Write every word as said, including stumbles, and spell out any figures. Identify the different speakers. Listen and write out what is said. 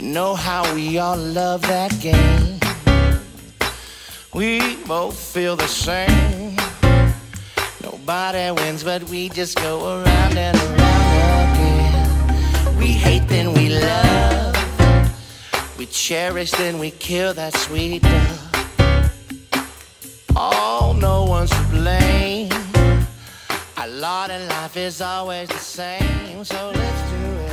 Speaker 1: know how we all love that game. We both feel the same. Nobody wins, but we just go around and around again. We hate, then we love. We cherish, then we kill that sweet love. Oh, no one's to blame. Our lot in life is always the same, so let's do it.